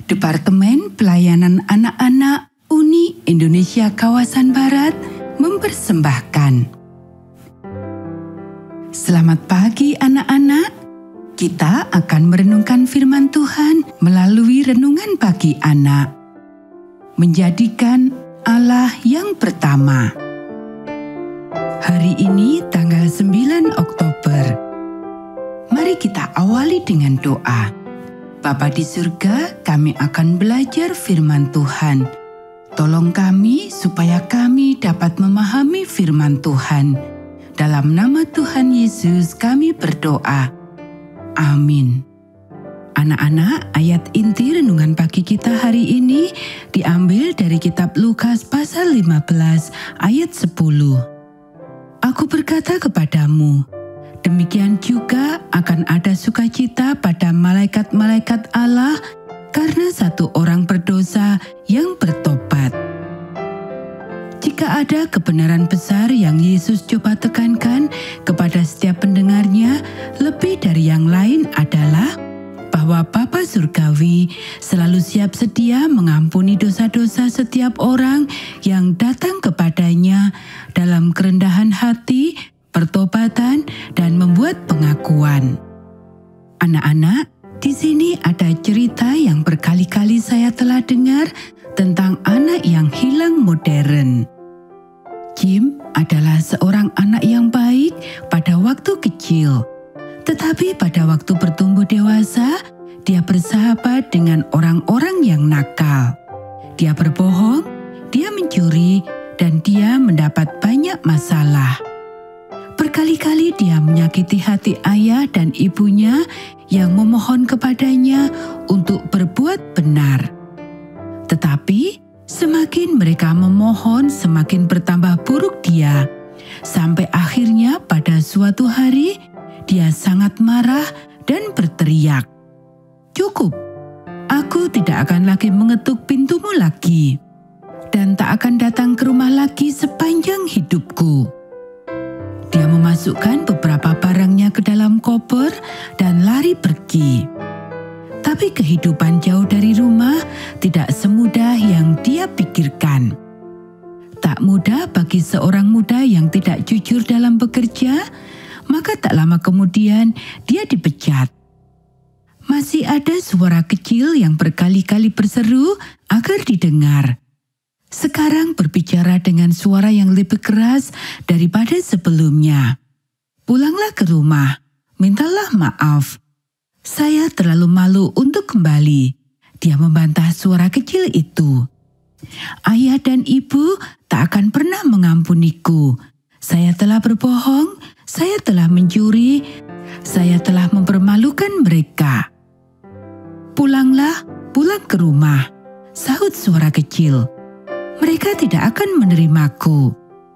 Departemen Pelayanan Anak-anak Uni Indonesia Kawasan Barat mempersembahkan. Selamat pagi anak-anak. Kita akan merenungkan firman Tuhan melalui renungan pagi anak. Menjadikan Allah yang pertama. Hari ini tanggal 9 Oktober. Mari kita awali dengan doa. Bapa di surga, kami akan belajar firman Tuhan. Tolong kami supaya kami dapat memahami firman Tuhan. Dalam nama Tuhan Yesus kami berdoa. Amin. Anak-anak, ayat inti renungan pagi kita hari ini diambil dari kitab Lukas pasal 15 ayat 10. Aku berkata kepadamu, demikian juga akan ada sukacita pada malaikat-malaikat Allah karena satu orang berdosa yang bertobat. Jika ada kebenaran besar yang Yesus coba tekankan kepada setiap pendengarnya, lebih dari yang lain adalah bahwa Bapa Surgawi selalu siap sedia mengampuni dosa-dosa setiap orang yang datang kepadanya dalam kerendahan hati, pertobatan, dan membuat pengakuan. Anak-anak, di sini ada cerita yang berkali-kali saya telah dengar tentang anak yang hilang modern. Jim adalah seorang anak yang baik pada waktu kecil, tetapi pada waktu bertumbuh dewasa, dia bersahabat dengan orang-orang yang nakal. Dia berbohong, dia mencuri, dan dia mendapat banyak masalah. Berkali-kali dia menyakiti hati ayah dan ibunya yang memohon kepadanya untuk berbuat benar. Tetapi semakin mereka memohon, semakin bertambah buruk dia. Sampai akhirnya pada suatu hari, dia sangat marah dan berteriak, "Cukup, aku tidak akan lagi mengetuk pintumu lagi, dan tak akan datang ke rumah lagi sepanjang hidupku." Dia memasukkan beberapa barangnya ke dalam koper dan lari pergi. Tapi kehidupan jauh dari rumah tidak semudah yang dia pikirkan. Tak mudah bagi seorang muda yang tidak jujur dalam bekerja, maka tak lama kemudian dia dipecat. Masih ada suara kecil yang berkali-kali berseru agar didengar. Sekarang berbicara dengan suara yang lebih keras daripada sebelumnya. Pulanglah ke rumah, mintalah maaf. Saya terlalu malu untuk kembali. Dia membantah suara kecil itu. Ayah dan ibu tak akan pernah mengampuniku. Saya telah berbohong, saya telah mencuri, saya telah mempermalukan mereka. Pulang ke rumah, sahut suara kecil. Mereka tidak akan menerimaku.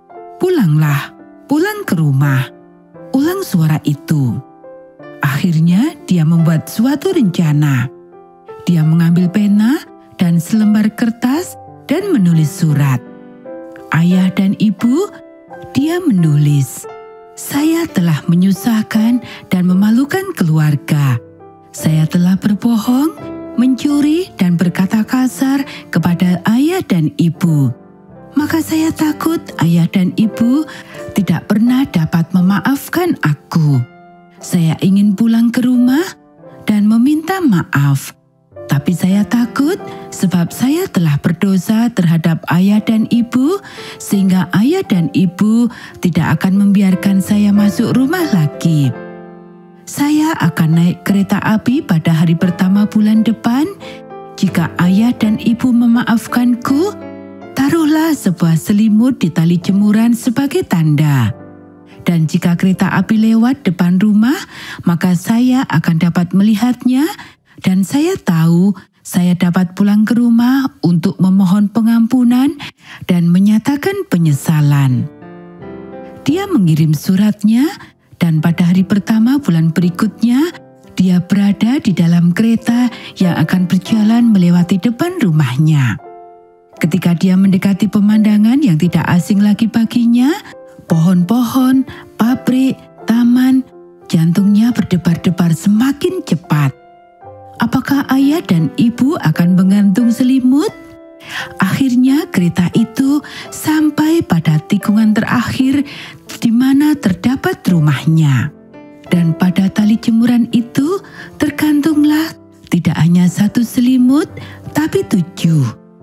Pulang ke rumah, ulang suara itu. Akhirnya dia membuat suatu rencana. Dia mengambil pena dan selembar kertas dan menulis surat. Ayah dan ibu, dia menulis, "Saya telah menyusahkan dan memalukan keluarga. Saya telah berbohong, mencuri, dan berkata kasar kepada ayah dan ibu. Maka saya takut ayah dan ibu tidak pernah dapat memaafkan aku. Saya ingin pulang ke rumah dan meminta maaf. Tapi saya takut sebab saya telah berdosa terhadap ayah dan ibu, sehingga ayah dan ibu tidak akan membiarkan saya masuk rumah lagi. Saya akan naik kereta api pada hari pertama bulan depan. Jika ayah dan ibu memaafkanku, taruhlah sebuah selimut di tali jemuran sebagai tanda. Dan jika kereta api lewat depan rumah, maka saya akan dapat melihatnya dan saya tahu saya dapat pulang ke rumah untuk memohon pengampunan dan menyatakan penyesalan." Dia mengirim suratnya dan pada hari pertama bulan berikutnya, dia berada di dalam kereta yang akan berjalan melewati depan rumahnya. Ketika dia mendekati pemandangan yang tidak asing lagi baginya, pohon-pohon, pabrik, taman, jantungnya berdebar-debar semakin cepat. Apakah apakah ayah dan ibu akan menggantung selimut? Akhirnya kereta itu sampai pada tikungan terakhir di mana terdapat rumahnya. Dan pada tali jemuran itu tergantunglah tidak hanya 1 selimut, tapi 7.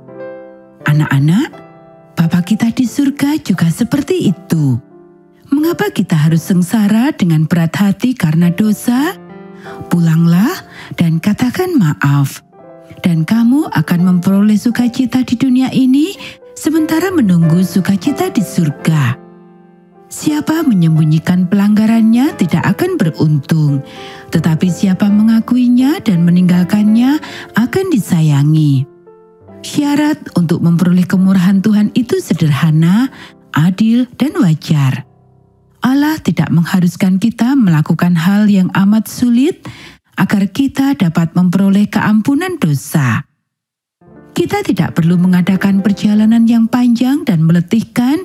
Anak-anak, Bapa kita di surga juga seperti itu. Mengapa kita harus sengsara dengan berat hati karena dosa? Pulanglah dan katakan maaf. Dan kamu akan memperoleh sukacita di dunia ini sementara menunggu sukacita di surga. Siapa menyembunyikan pelanggarannya tidak akan beruntung, tetapi siapa mengakuinya dan meninggalkannya akan disayangi. Syarat untuk memperoleh kemurahan Tuhan itu sederhana, adil, dan wajar. Allah tidak mengharuskan kita melakukan hal yang amat sulit agar kita dapat memperoleh keampunan dosa. Kita tidak perlu mengadakan perjalanan yang panjang dan meletihkan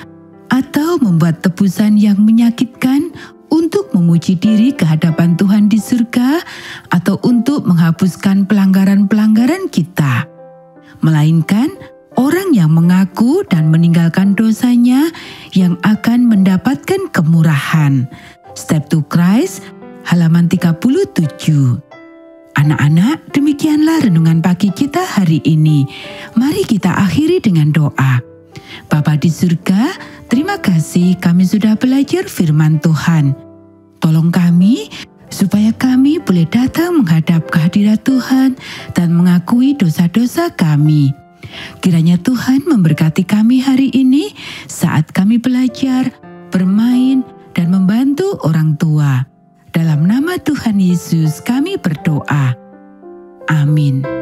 atau membuat tebusan yang menyakitkan untuk memuji diri ke hadapan Tuhan di surga atau untuk menghapuskan pelanggaran-pelanggaran kita. Melainkan orang yang mengaku dan meninggalkan dosanya yang akan mendapatkan kemurahan. Step to Christ, halaman 37. Anak-anak, demikianlah renungan pagi kita hari ini. Mari kita akhiri dengan doa. Bapa di surga, terima kasih kami sudah belajar firman Tuhan. Tolong kami supaya kami boleh datang menghadap kehadirat Tuhan dan mengakui dosa-dosa kami. Kiranya Tuhan memberkati kami hari ini saat kami belajar, bermain, dan membantu orang tua. Dalam nama Tuhan Yesus kami berdoa. Amin.